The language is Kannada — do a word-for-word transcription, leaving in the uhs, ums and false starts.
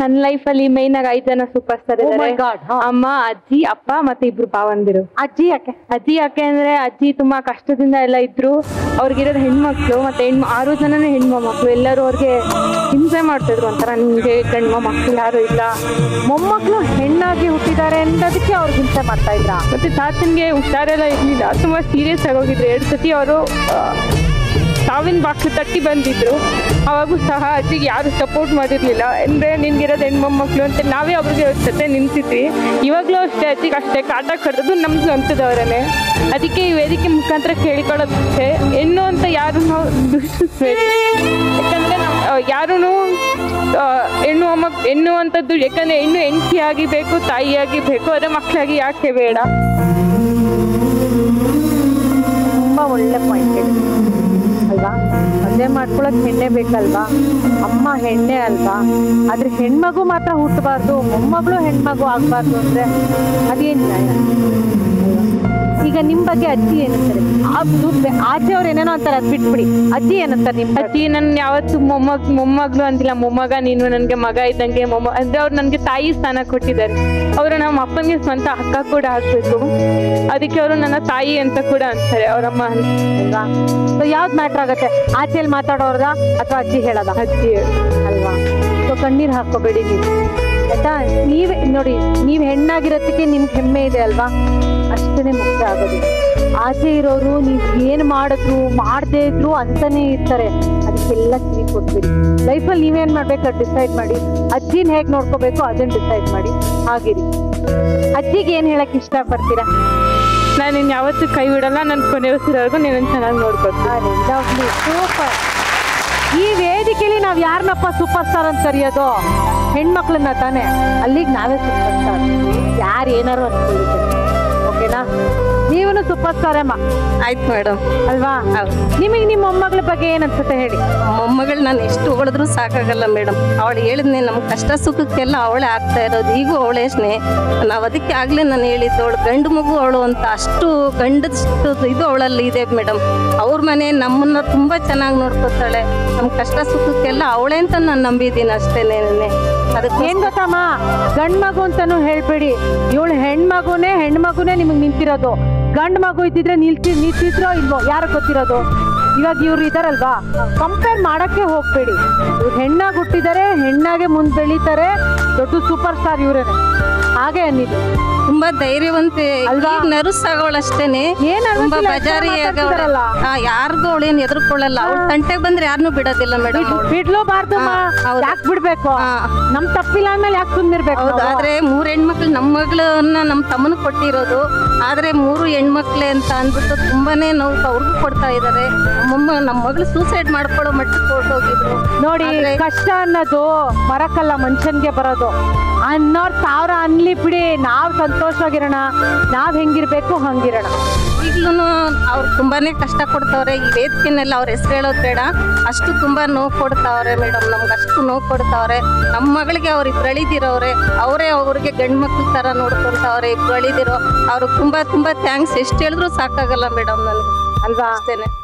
ನನ್ನ ಲೈಫ್ ಅಲ್ಲಿ ಮೈನ್ ಆಗಿ ಐದ್ ಜನ ಸೂಪರ್ ಸ್ಟಾರ್ ಇದ್ದಾರೆ. ಅಮ್ಮ, ಅಜ್ಜಿ, ಅಪ್ಪ ಮತ್ತೆ ಇಬ್ರು ಭಾವಂದಿರು. ಅಜ್ಜಿ ಯಾಕೆ? ಅಜ್ಜಿ ಯಾಕೆ ಅಂದ್ರೆ ಅಜ್ಜಿ ತುಂಬಾ ಕಷ್ಟದಿಂದ ಎಲ್ಲ ಇದ್ರು. ಅವ್ರಿಗಿರೋದು ಹೆಣ್ಮಕ್ಳು ಮತ್ತೆ ಹೆಣ್ಣು ಆರು ಜನನೇ ಹೆಣ್ಮ ಮಕ್ಳು. ಎಲ್ಲರೂ ಅವ್ರಿಗೆ ಹಿಂಸೆ ಮಾಡ್ತಿದ್ರು ಒಂಥರ, ನಿಮ್ಗೆ ಗಂಡ್ಮ ಮಕ್ಳು ಯಾರು ಇಲ್ಲ, ಮೊಮ್ಮಕ್ಳು ಹೆಣ್ಣಾಗಿ ಹುಟ್ಟಿದ್ದಾರೆ ಅನ್ನೋದಕ್ಕೆ ಅವ್ರಿಗೆ ಹಿಂಸೆ ಮಾಡ್ತಾ ಇದ್ರ. ಮತ್ತೆ ತಾತನ್ಗೆ ಹುಷಾರೆಲ್ಲ ಇರ್ಲಿಲ್ಲ, ತುಂಬಾ ಸೀರಿಯಸ್ ಆಗೋಗಿದ್ರು. ಎರಡು ಸತಿ ಅವರು ಸಾವಿನ ಬಾಕ್ಲು ತಟ್ಟಿ ಬಂದಿದ್ರು. ಅವಾಗೂ ಸಹ ಅಜ್ಜಿಗೆ ಯಾರು ಸಪೋರ್ಟ್ ಮಾಡಿರ್ಲಿಲ್ಲ. ಅಂದ್ರೆ ನಿನ್ಗಿರೋದು ಹೆಣ್ಮಕ್ಳು ಅಂತ ನಾವೇ ಅವ್ರಿಗೆ ಜೊತೆ ನಿಂತಿದ್ವಿ. ಇವಾಗ್ಲೂ ಅಷ್ಟೇ ಅಜ್ಜಿಗೆ ಅಷ್ಟೇ ಕಾಟ ಕಟ್ಟೋದು ನಮ್ಗೆ ಅಂತದವರೇ. ಅದಕ್ಕೆ ಈ ವೇದಿಕೆ ಮುಖಾಂತರ ಕೇಳಿಕೊಳ್ಳೋದಷ್ಟೇ, ಹೆಣ್ಣು ಅಂತ ಯಾರು ನಾವು ದೂಷಿಸ್ಬೇಕು. ಯಾಕಂದ್ರೆ ಯಾರು ಹೆಣ್ಣು ಅಮ್ಮ ಹೆಣ್ಣು ಅಂತದ್ದು, ಯಾಕಂದ್ರೆ ಹೆಣ್ಣು ಹೆಂಡತಿ ಆಗಿಬೇಕು, ತಾಯಿಯಾಗಿ ಬೇಕು, ಅದೇ ಮಕ್ಕಳಾಗಿ ಯಾಕೆ ಬೇಡ. ತುಂಬಾ ಒಳ್ಳೆ ಪಾಯಿಂಟ್ ಅಲ್ವಾ? ಮದುವೆ ಮಾಡ್ಕೊಳಕ್ ಹೆಣ್ಣೆ ಬೇಕಲ್ವಾ? ಅಮ್ಮ ಹೆಣ್ಣೆ ಅಲ್ವಾ? ಆದ್ರೆ ಹೆಣ್ಮಗು ಮಾತ್ರ ಹುಟ್ಟಬಾರ್ದು, ಮೊಮ್ಮಗಳು ಹೆಣ್ಮಗು ಆಗ್ಬಾರ್ದು ಅಂದ್ರೆ ಅದೇನ್ ನ್ಯಾಯ? ಈಗ ನಿಮ್ ಬಗ್ಗೆ ಅಜ್ಜಿ ಏನಂತಾರೆ? ಆಚೆ ಅವ್ರು ಏನೇನೋ ಅಂತಾರೆ, ಅದ್ ಬಿಟ್ಬಿಡಿ. ಅಜ್ಜಿ ಏನಂತಾರೆ ನಿಮ್? ಅಜ್ಜಿ ನನ್ ಯಾವತ್ತು ಮೊಮ್ಮಗ್ ಮೊಮ್ಮಗ್ಳು ಅಂತಿಲ್ಲ, ಮೊಮ್ಮಗ ನೀನು ನನ್ಗೆ ಮಗ ಇದ್ದಂಗೆ. ಮೊಮ್ಮ ಅಂದ್ರೆ ಅವ್ರು ನನ್ಗೆ ತಾಯಿ ಸ್ಥಾನ ಕೊಟ್ಟಿದ್ದಾರೆ. ಅವರು ನಮ್ಮ ಅಪ್ಪನಿಗೆ ಸ್ವಂತ ಅಕ್ಕ ಕೂಡ ಆಗ್ಬೇಕು. ಅದಕ್ಕೆ ಅವರು ನನ್ನ ತಾಯಿ ಅಂತ ಕೂಡ ಅಂತಾರೆ ಅವರಮ್ಮ ಅಲ್ವಾ? ಯಾವ್ದು ಮ್ಯಾಟ್ರ್ ಆಗತ್ತೆ, ಆಚೆಯಲ್ಲಿ ಮಾತಾಡೋರ್ದ ಅಥವಾ ಅಜ್ಜಿ ಹೇಳೋದ? ಅಜ್ಜಿ ಅಲ್ವಾ? ಸೊ ಕಣ್ಣೀರ್ ಹಾಕೋಬೇಡಿ ನೀವು, ಆಯ್ತಾ? ನೀವೇ ನೋಡಿ, ನೀವ್ ಹೆಣ್ಣಾಗಿರೋದಕ್ಕೆ ನಿಮ್ಗೆ ಹೆಮ್ಮೆ ಇದೆ ಅಲ್ವಾ? ಅಷ್ಟೇ ಮುಖ್ಯ ಆಗೋದು. ಆಚೆ ಇರೋರು ನೀವ್ ಏನ್ ಮಾಡಿದ್ರು ಮಾಡದೇ ಇದ್ರು ಅಂತಾನೆ ಇರ್ತಾರೆ. ಅದಕ್ಕೆಲ್ಲ ಕಿವಿ ಕೊಟ್ಬಿಡಿ. ಲೈಫಲ್ಲಿ ನೀವೇನ್ ಮಾಡ್ಬೇಕು ಡಿಸೈಡ್ ಮಾಡಿ. ಅಜ್ಜಿನ ಹೇಗ್ ನೋಡ್ಕೋಬೇಕು ಅದನ್ನ ಡಿಸೈಡ್ ಮಾಡಿ, ಹಾಗಿರಿ. ಅಜ್ಜಿಗೆ ಏನ್ ಹೇಳಕ್ ಇಷ್ಟ ಪಡ್ತೀರಾ? ನಾನು ನಿನ್ ಯಾವತ್ತೂ ಕೈ ಬಿಡಲ್ಲ, ನನ್ ಕೊನೆ ಉಸಿರವರೆಗೂ ನೀನು ಚೆನ್ನಾಗಿ ನೋಡ್ಕೊತೀನಿ. ಸೂಪರ್. ಈ ವೇದಿಕೆಯಲ್ಲಿ ನಾವ್ ಯಾರನ್ನಪ್ಪ ಸೂಪರ್ ಸ್ಟಾರ್ ಅಂತ ಕರೆಯೋದು? ಹೆಣ್ಮಕ್ಳನ್ನ ತಾನೆ. ಅಲ್ಲಿಗೆ ನಾವೇ ಸೂಪರ್ ಸ್ಟಾರ್, ಯಾರು ಏನಾರು ಅನ್ಕೊಳ್ಳಿ. ಓಕೆನಾ? ನೀವನು ಸೂಪರ್ ಸ್ಟಾರ್ ಅಮ್ಮ. ಆಯ್ತು ಮೇಡಮ್. ಅಲ್ವಾ? ನಿಮಗೆ ನಿಮ್ಮ ಮೊಮ್ಮಗಳ ಬಗ್ಗೆ ಏನ್ ಅನ್ಸುತ್ತೆ ಹೇಳಿ? ಮೊಮ್ಮಗಳು ನಾನು ಎಷ್ಟು ಹೊಗಳಿದ್ರು ಸಾಕಾಗಲ್ಲ ಮೇಡಮ್. ಅವಳು ಹೇಳಿದ್ನೆ ನಮ್ ಕಷ್ಟ ಸುಖಕ್ಕೆಲ್ಲ ಅವಳೇ ಆಗ್ತಾ ಇರೋದು. ಈಗೂ ಅವಳೇ ಸ್ನೇಹ. ನಾವ್ ಅದಕ್ಕೆ ಆಗ್ಲೇ ನಾನು ಹೇಳಿದ್ದು, ಅವಳು ಗಂಡು ಮಗು ಅವಳು ಅಂತ. ಅಷ್ಟು ಗಂಡದಷ್ಟು ಇದು ಅವಳಲ್ಲಿ ಇದೆ ಮೇಡಮ್. ಅವ್ರ ಮನೆ ನಮ್ಮನ್ನ ತುಂಬಾ ಚೆನ್ನಾಗಿ ನೋಡ್ಕೊತಾಳೆ. ನಮ್ ಕಷ್ಟ ಸುಖಕ್ಕೆಲ್ಲ ಅವಳೇ ಅಂತ ನಾನು ನಂಬಿದ್ದೀನಿ ಅಷ್ಟೇನೆ. ಅದಕ್ಕೆ ಏನ್ ಗೊತ್ತಮ್ಮ, ಗಂಡ್ ಮಗು ಅಂತಾನು ಹೇಳ್ಬೇಡಿ. ಇವಳು ಹೆಣ್ಮಗುನೇ ಹೆಣ್ಮಗುನೇ ನಿಮಗ್ ನಿಂತಿರೋದು. ಗಂಡ್ ಮಗು ಇದ್ದಿದ್ರೆ ನಿಲ್ತಿ ನಿಂತಿದ್ರೋ ಇಲ್ವೋ ಯಾರು ಗೊತ್ತಿರೋದು? ಇವಾಗ ಇವ್ರು ಇದಾರಲ್ವಾ, ಕಂಪೇರ್ ಮಾಡಕ್ಕೆ ಹೋಗ್ಬೇಡಿ. ಇವ್ರು ಹೆಣ್ಣಾಗಿ ಹುಟ್ಟಿದ್ದಾರೆ, ಹೆಣ್ಣಾಗೆ ಮುಂದ್ ಬೆಳೀತಾರೆ, ದೊಡ್ಡ ಸೂಪರ್ ಸ್ಟಾರ್ ಇವ್ರೇನೆ. ಹಾಗೆ ಅನ್ನಿದ್ದು ತುಂಬಾ ಧೈರ್ಯವಂತೆ ಅಲ್ವಾ? ನರ್ಸ್ ಆಗೋಳು ಅಷ್ಟೇನೆ. ತುಂಬಾ ಬಜಾರಿ ಆಗವಳಲ್ಲ, ಯಾರಿಗೂ ಅವಳೇನ್ ಎದುರ್ಕೊಳ್ಳಲ್ಲ. ಅವ್ಳ ತಂಟೆಗೆ ಬಂದ್ರೆ ಯಾರನ್ನೂ ಬಿಡೋದಿಲ್ಲ ಮೇಡಮ್. ಬಿಡ್ಲೂಬಾರ್ದು, ಯಾಕೆ ಬಿಡ್ಬೇಕು? ನಮ್ ತಪ್ಪಿಲ್ಲ ಅಂದ್ಮೇಲೆ ಯಾಕೆ ಸುಮ್ನಿರ್ಬೇಕು? ಹೌದು. ಆದ್ರೆ ಮೂರ್ ಹೆಣ್ಮಕ್ಳು ನಮ್ಮ ಮಗಳನ್ನ ನಮ್ ತಮ್ಮನ ಕೊಟ್ಟಿರೋದು. ಆದ್ರೆ ಮೂರು ಹೆಣ್ಮಕ್ಳೇ ಅಂತ ಅಂದ್ಬಿಟ್ಟು ತುಂಬಾನೇ ನೋವು ಅವ್ರಿಗೂ ಕೊಡ್ತಾ ಇದಾರೆ. ನಮ್ಮಮ್ಮ ನಮ್ಮ ಮಗಳು ಸೂಸೈಡ್ ಮಾಡ್ಕೊಳ್ಳೋ ಮಟ್ಟಕ್ಕೆ ಹೊರಟೋಗಿದ್ರು ನೋಡಿ. ಕಷ್ಟ ಅನ್ನೋದು ಮರಕ್ಕಲ್ಲ, ಮನುಷ್ಯನ್ಗೆ ಬರೋದು. ಅನ್ನೋರ್ ಸಾವಿರ ಅನ್ಲಿ ಬಿಡಿ, ನಾವ್ ಸಂತೋಷವಾಗಿರೋಣ. ನಾವ್ ಹೆಂಗಿರ್ಬೇಕು ಹಂಗಿರೋಣ. ಈಗ್ಲೂ ಅವ್ರು ತುಂಬಾನೇ ಕಷ್ಟ ಕೊಡ್ತಾವ್ರೆ. ಈ ವೇದಿಕೆನೆಲ್ಲ ಅವ್ರ ಹೆಸರು ಹೇಳೋದು ಬೇಡ, ಅಷ್ಟು ತುಂಬಾ ನೋವು ಕೊಡ್ತಾವ್ರೆ ಮೇಡಮ್. ನಮ್ಗೆ ಅಷ್ಟು ನೋವು ಕೊಡ್ತಾವ್ರೆ. ನಮ್ಮ ಮಗಳಿಗೆ ಅವ್ರು ಇಬ್ರು ಅಳಿದಿರೋರೆ, ಅವರೇ ಅವ್ರಿಗೆ ಗಂಡು ಮಕ್ಳ ತರ ನೋಡ್ಕೊಂತಾವ್ರೆ. ಇಬ್ರು ಅಳಿದಿರೋ ಅವ್ರಿಗೆ ತುಂಬಾ ತುಂಬಾ ಥ್ಯಾಂಕ್ಸ್. ಎಷ್ಟು ಹೇಳಿದ್ರು ಸಾಕಾಗಲ್ಲ ಮೇಡಮ್ ನನಗೆ ಅಲ್ವಾ? ಅಷ್ಟೇನೆ.